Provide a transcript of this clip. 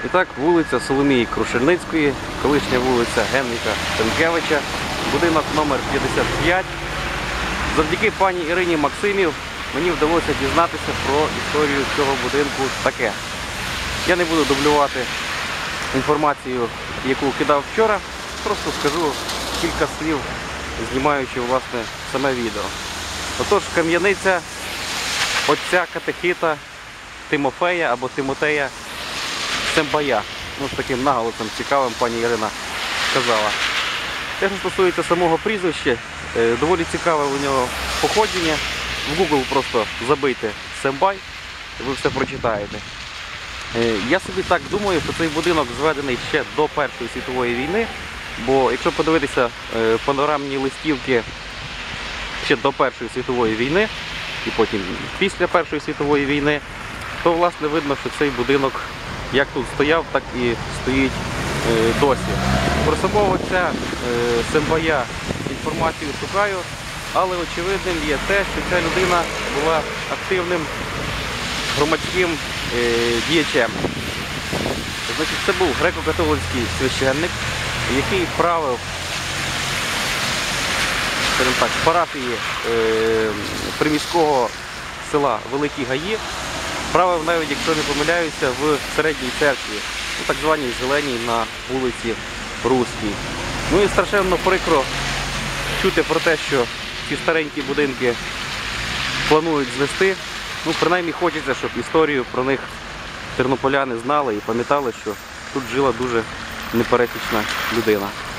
І так, вулиця Соломії Крушельницької, колишня вулиця Генріха Пенкевича, будинок номер 55. Завдяки пані Ірині Максимів мені вдалося дізнатися про історію цього будинку таке. Я не буду дублювати інформацію, яку кидав вчора, просто скажу кілька слів, знімаючи, власне, саме відео. Отож, кам'яниця отця катехита Тимофея або Тимотея Сембая. Ну, з таким наголосом цікавим пані Ірина сказала. Те, що стосується самого прізвища, доволі цікаве у нього походження. В Google просто забийте Сембай, і ви все прочитаєте. Я собі так думаю, що цей будинок зведений ще до Першої світової війни, бо якщо подивитися панорамні листівки ще до Першої світової війни і потім після Першої світової війни, то власне видно, що цей будинок як тут стояв, так і стоїть досі. Про самого отця Сембая інформацію шукаю, але очевидним є те, що ця людина була активним громадським діячем. Значить, це був греко-католицький священник, який правив, скажімо так, парафії приміського села Великі Гаї, правив навіть, якщо не помиляюся, в середній церкві, так званій Зеленій на вулиці Руській. Ну і страшенно прикро чути про те, що ці старенькі будинки планують знести. Ну, принаймні хочеться, щоб історію про них тернополяни знали і пам'ятали, що тут жила дуже непересічна людина.